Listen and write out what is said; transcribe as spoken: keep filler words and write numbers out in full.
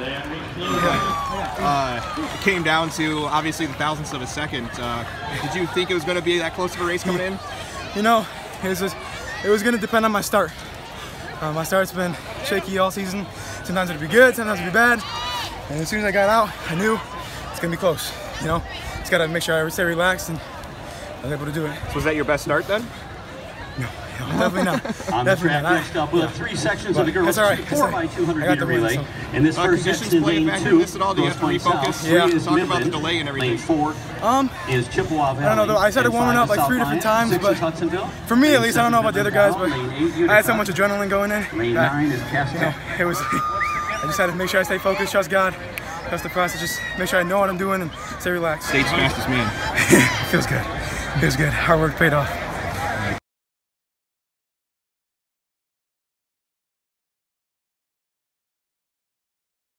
Uh, it came down to obviously the thousandths of a second. Uh, did you think it was going to be that close of a race coming in? You know, it was just, it was going to depend on my start. Uh, my start's been shaky all season. Sometimes it'd be good, sometimes it'd be bad. And as soon as I got out, I knew it's going to be close. You know, just got to make sure I stay relaxed, and I was able to do it. So was that your best start then? No, no definitely not. On the track, next up, we'll have three sections of the girls' right. four by two hundred meter relay. So. And this Uh, first section is lane two. This at all? Do you have to refocus? Yeah. Talk Midland. About the delay and everything. Lane four um, is Chippewa Valley. I don't know, though. I started warming up like three different times, but for me at least, I don't know about the other guys, but I had so much adrenaline going in. Lane nine is you know, it was, I just had to make sure I stay focused, trust God, trust the process, just make sure I know what I'm doing and stay relaxed. State's fastest man. Feels good. Feels good. Hard work paid off.